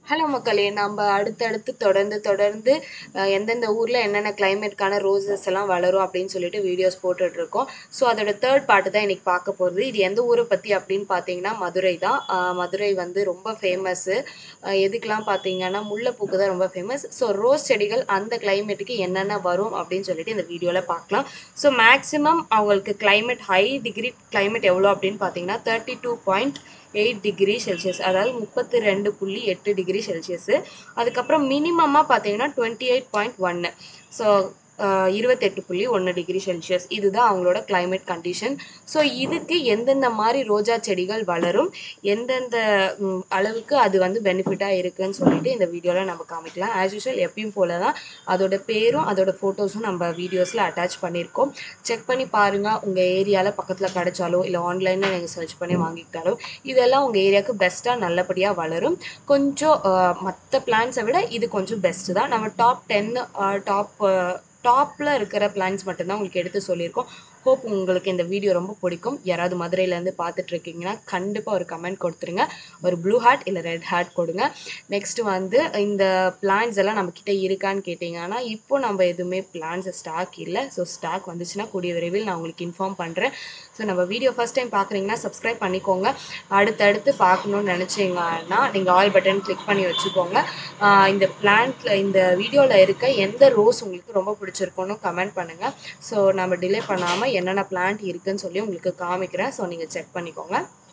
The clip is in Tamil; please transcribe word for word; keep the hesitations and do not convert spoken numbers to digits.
ஹலோ மக்களே, நம்ம அடுத்தடுத்து தொடர்ந்து தொடர்ந்து அஹ், எந்தெந்த ஊரில் என்னென்ன கிளைமேட்கான ரோசஸ் எல்லாம் வளரும் அப்படின்னு சொல்லிட்டு வீடியோஸ் போட்டுட்டு இருக்கோம். ஸோ அதோட தேர்ட் பார்ட்டு தான் இன்னைக்கு பார்க்க போகிறது. இது எந்த ஊரை பற்றி அப்படின்னு பார்த்தீங்கன்னா மதுரை தான். அஹ், மதுரை வந்து ரொம்ப ஃபேமஸ்ஸு. எதுக்கெலாம் பார்த்தீங்கன்னா முல்லைப்பூக்கு தான் ரொம்ப ஃபேமஸ். ஸோ ரோஸ் செடிகள் அந்த கிளைமேட்டுக்கு என்னென்ன வரும் அப்படின்னு சொல்லிட்டு இந்த வீடியோவில் பார்க்கலாம். ஸோ மேக்ஸிமம் அவங்களுக்கு கிளைமேட் ஹை டிகிரி கிளைமேட் எவ்வளோ அப்படின்னு பார்த்தீங்கன்னா thirty two point eight degree celsius, அதாவது முப்பத்தி ரெண்டு புள்ளி எட்டு டிகிரி செல்சியஸ். அதுக்கப்புறம் மினிமமாக பார்த்தீங்கன்னா டுவெண்ட்டி எயிட் பாயிண்ட் ஒன்று ஸோ இருபத்தெட்டு புள்ளி ஒன்று டிகிரி செல்சியஸ். இதுதான் அவங்களோட கிளைமேட் கண்டிஷன். ஸோ இதுக்கு எந்தெந்த மாதிரி ரோஜா செடிகள் வளரும், எந்தெந்த ம், அளவுக்கு அது வந்து பெனிஃபிட்டாக இருக்குன்னு சொல்லிட்டு இந்த வீடியோவில் நம்ம காமிக்கலாம். ஆஸ் யூஷுவல் எப்பயும் போல தான் அதோட பேரும் அதோட ஃபோட்டோஸும் நம்ம வீடியோஸில் அட்டாச் பண்ணியிருக்கோம். செக் பண்ணி பாருங்கள். உங்கள் ஏரியாவில் பக்கத்தில் கிடைச்சாலோ இல்லை ஆன்லைனில் நீங்கள் சர்ச் பண்ணி வாங்கிக்கிட்டாலோ இதெல்லாம் உங்கள் ஏரியாவுக்கு பெஸ்ட்டாக நல்லபடியாக வளரும். கொஞ்சம் மற்ற பிளான்ஸை விட இது கொஞ்சம் பெஸ்ட்டு தான். நம்ம டாப் டென் டாப் டாப்பில் இருக்கிற பிளான்ஸ் மட்டும்தான் உங்களுக்கு எடுத்து சொல்லியிருக்கோம். ஹோப் உங்களுக்கு இந்த வீடியோ ரொம்ப பிடிக்கும். யாராவது மதுரையிலேருந்து பார்த்துட்ருக்கீங்கன்னா கண்டிப்பாக ஒரு கமெண்ட் கொடுத்துருங்க. ஒரு ப்ளூ ஹார்ட் இல்லை ரெட் ஹார்ட் கொடுங்க. நெக்ஸ்ட்டு வந்து இந்த பிளான்ஸ் எல்லாம் நம்மக்கிட்ட இருக்கான்னு கேட்டிங்கன்னா இப்போ நம்ம எதுவுமே பிளான்ஸ் ஸ்டாக் இல்லை. ஸோ ஸ்டாக் வந்துச்சுன்னா கூடிய விரைவில் நான் உங்களுக்கு இன்ஃபார்ம் பண்ணுறேன். ஸோ நம்ம வீடியோ ஃபஸ்ட் டைம் பார்க்குறீங்கன்னா சப்ஸ்கிரைப் பண்ணிக்கோங்க. அடுத்தடுத்து பார்க்கணுன்னு நினச்சிங்கன்னா நீங்கள் ஆல் பட்டன் கிளிக் பண்ணி வச்சுக்கோங்க. இந்த பிளான்ட்டில் இந்த வீடியோவில் இருக்க எந்த ரோஸ் உங்களுக்கு ரொம்ப பிடிச்சிருக்குன்னு கமெண்ட் பண்ணுங்கள். ஸோ நம்ம டிலே பண்ணாமல் என்னென்ன பிளான்ட் இருக்குதுன்னு சொல்லி உங்களுக்கு காமிக்கிறேன். ஸோ நீங்கள் செக் பண்ணிக்கோங்க.